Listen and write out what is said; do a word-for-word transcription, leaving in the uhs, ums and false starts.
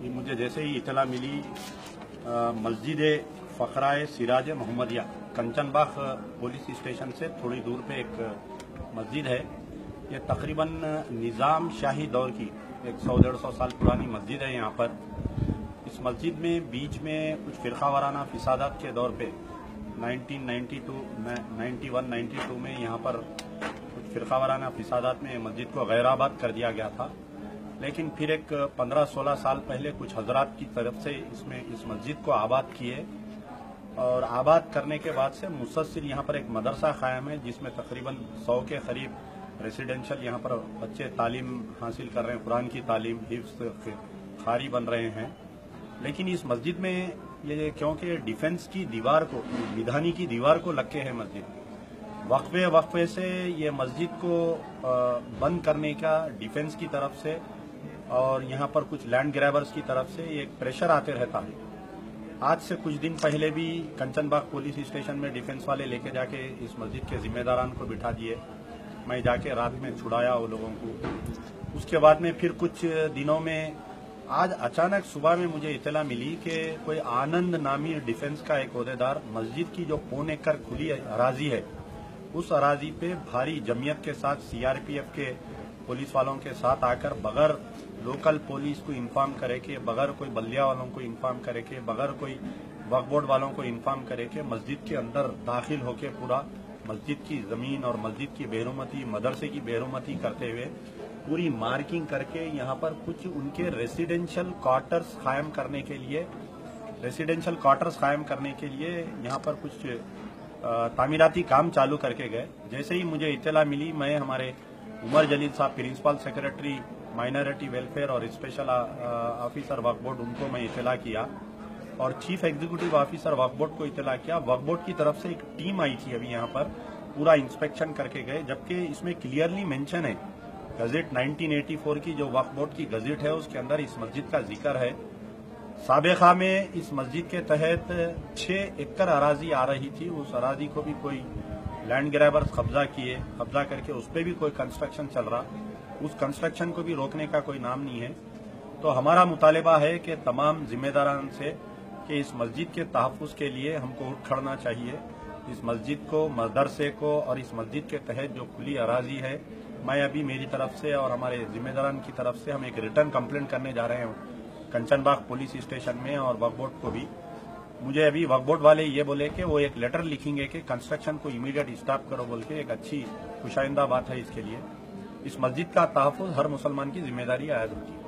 ये मुझे जैसे ही इतला मिली मस्जिद फ़खराए सिराज मोहम्मदिया कंचनबाग पुलिस स्टेशन से थोड़ी दूर पे एक मस्जिद है। ये तकरीबन निज़ाम शाही दौर की एक सौ डेढ़ सौ साल पुरानी मस्जिद है। यहाँ पर इस मस्जिद में बीच में कुछ फ़िरका वाराना फिसादात के दौर पे nineteen ninety two ninety one ninety two में यहाँ पर कुछ फ़िरका वाराना फिसादात में मस्जिद को गैराबाद कर दिया गया था। लेकिन फिर एक पंद्रह सोलह साल पहले कुछ हजरात की तरफ से इसमें इस मस्जिद को आबाद किए और आबाद करने के बाद से मुसलसिल यहाँ पर एक मदरसा कायम है जिसमें तकरीबन सौ के करीब रेसिडेंशियल यहाँ पर बच्चे तालीम हासिल कर रहे हैं, कुरान की तालीम, हिफ्ज़, कारी बन रहे हैं। लेकिन इस मस्जिद में ये क्योंकि डिफेंस की दीवार को, विधानी की दीवार को लग के है मस्जिद, वक्फे वक्फे से ये मस्जिद को बंद करने का डिफेंस की तरफ से और यहाँ पर कुछ लैंड ग्रैबर्स की तरफ से एक प्रेशर आते रहता है। आज से कुछ दिन पहले भी कंचनबाग पुलिस स्टेशन में डिफेंस वाले लेके जाके इस मस्जिद के जिम्मेदारान को बिठा दिए। मैं जाके रात में छुड़ाया वो लोगों को। उसके बाद में फिर कुछ दिनों में आज अचानक सुबह में मुझे इतला मिली कि कोई आनंद नामी डिफेंस का एक ओहदेदार मस्जिद की जो पौने एकड़ खुली अराजी है उस अराजी पे भारी जमीयत के साथ सीआरपीएफ के पुलिस वालों के साथ आकर बगैर लोकल पुलिस को इन्फॉर्म करे के, बगैर कोई बल्दिया वालों को इन्फॉर्म करे के, बगैर कोई वक्फ बोर्ड वालों को इन्फॉर्म करे के मस्जिद के अंदर दाखिल होके पूरा मस्जिद की जमीन और मस्जिद की बेरुमती, मदरसे की बेरुमती करते हुए पूरी मार्किंग करके यहाँ पर कुछ उनके रेसिडेंशियल क्वार्टर्स कायम करने के लिए रेसिडेंशियल क्वार्टर्स कायम करने के लिए यहाँ पर कुछ तामीराती काम चालू करके गए। जैसे ही मुझे इत्तला मिली, मैं हमारे उमर जलील साहब प्रिंसिपल सेक्रेटरी माइनॉरिटी वेलफेयर और स्पेशल ऑफिसर वक्फ बोर्ड, उनको मैं इत्तला किया और चीफ एग्जीक्यूटिव ऑफिसर वक्फ बोर्ड को इत्तला किया। वक्फ बोर्ड की तरफ से एक टीम आई थी, अभी यहाँ पर पूरा इंस्पेक्शन करके गए, जबकि इसमें क्लियरली मेंशन है गजेट नाइनटीन एटी फोर की जो वक्फ बोर्ड की गजेट है उसके अंदर इस मस्जिद का जिक्र है। साबिका में इस मस्जिद के तहत छह एकड़ अराजी आ रही थी, उस अराजी को भी कोई लैंड ग्रैबर्स कब्जा किए, कब्जा करके उस पर भी कोई कंस्ट्रक्शन चल रहा, उस कंस्ट्रक्शन को भी रोकने का कोई नाम नहीं है। तो हमारा मुतालिबा है कि तमाम जिम्मेदारान से कि इस मस्जिद के तहफ़्फ़ुज़ के लिए हमको उठ खड़ना चाहिए। इस मस्जिद को, मदरसे को और इस मस्जिद के तहत जो खुली अराजी है, मैं अभी मेरी तरफ से और हमारे जिम्मेदारान की तरफ से हम एक रिटर्न कंप्लेंट करने जा रहे हैं कंचनबाग पुलिस स्टेशन में और वक्फ बोर्ड को भी। मुझे अभी वक्फ बोर्ड वाले ये बोले कि वो एक लेटर लिखेंगे कि कंस्ट्रक्शन को इमीडिएट स्टॉप करो बोल के। एक अच्छी खुशाइंदा बात है इसके लिए। इस मस्जिद का तहफ़्फ़ुज़ हर मुसलमान की जिम्मेदारी आयद होती है।